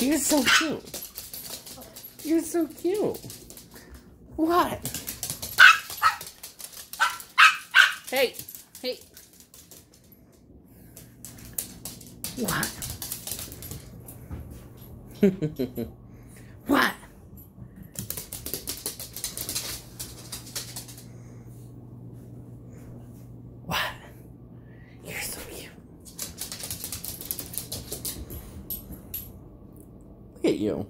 You're so cute. You're so cute. What? Hey, hey. What? What? What? You're so cute. Look at you.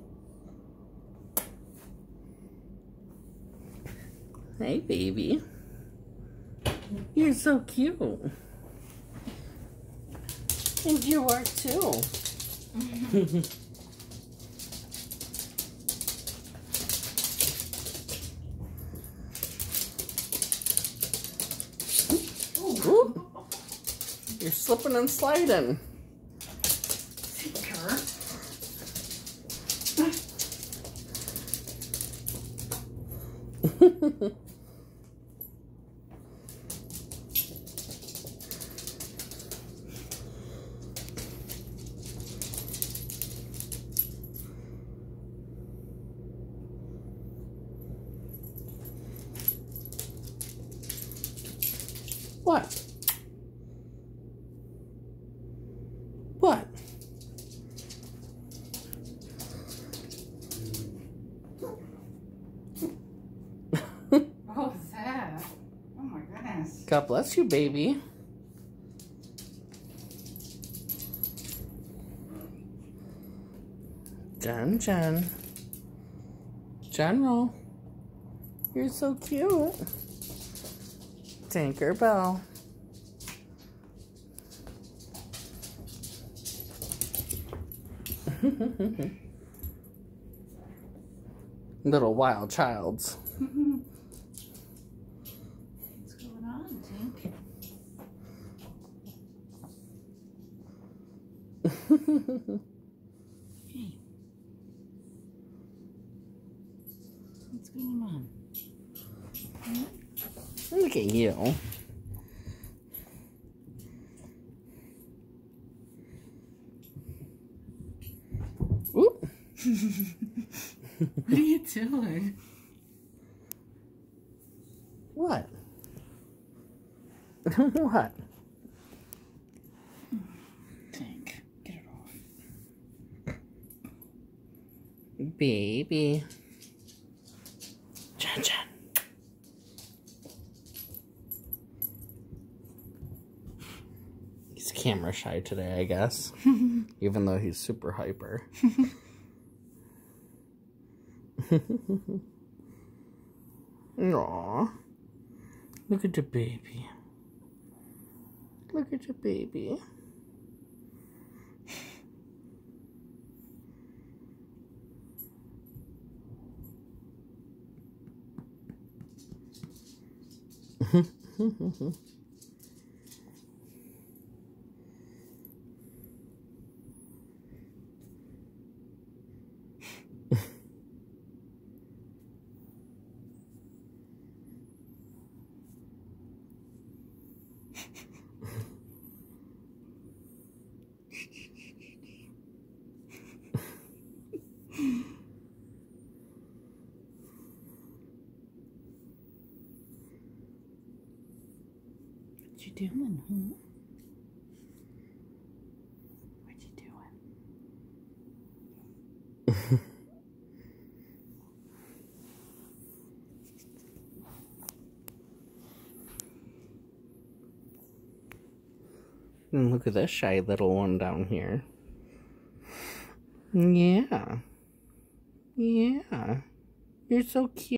Hey, baby. You're so cute. And you are too. Ooh. You're slipping and sliding. What? What? What was that? Oh my goodness. God bless you, baby. Jen. General. You're so cute. Tinkerbell. Little wild childs. What's going on, Tink? Hey. What's going on? Look at you. Oop. What are you doing? What? What? Tink, get it off. Baby. Jen. He's camera shy today, I guess. Even though he's super hyper. Aww. Look at the baby. Look at your baby. What you doing, huh? What you doing? And look at this shy little one down here. Yeah. Yeah. You're so cute.